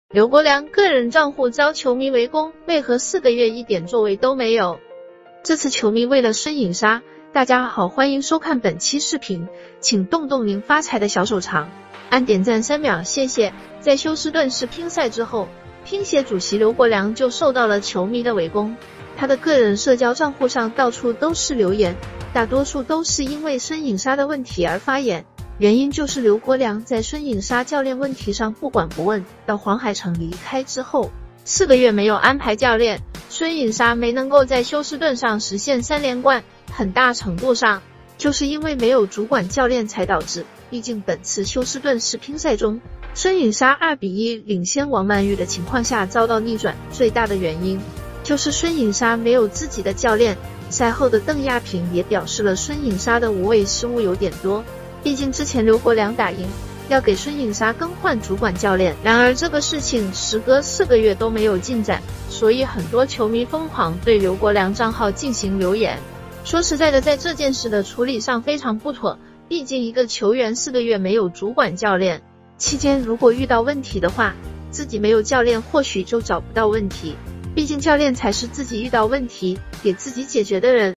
刘国梁个人账户遭球迷围攻，为何4个月一点作为都没有？这次球迷为了孙颖莎，大家好，欢迎收看本期视频，请动动您发财的小手长，按点赞3秒，谢谢。在休斯顿世乒赛之后，乒协主席刘国梁就受到了球迷的围攻，他的个人社交账户上到处都是留言，大多数都是因为孙颖莎的问题而发言。原因就是刘国梁在孙颖莎教练问题上不管不问，到黄海城离开之后4个月没有安排教练，孙颖莎没能够在休斯顿上实现3连冠，很大程度上就是因为没有主管教练才导致。毕竟本次休斯顿世乒赛中，孙颖莎2比1领先王曼玉的情况下遭到逆转，最大的原因就是孙颖莎没有自己的教练。赛后的邓亚萍也表示了孙颖莎的无谓失误有点多，毕竟之前刘国梁打赢要给孙颖莎更换主管教练，然而这个事情时隔4个月都没有进展，所以很多球迷疯狂对刘国梁账号进行留言。说实在的，在这件事的处理上非常不妥，毕竟一个球员4个月没有主管教练，期间如果遇到问题的话，自己没有教练或许就找不到问题，毕竟教练才是自己遇到问题给自己解决的人。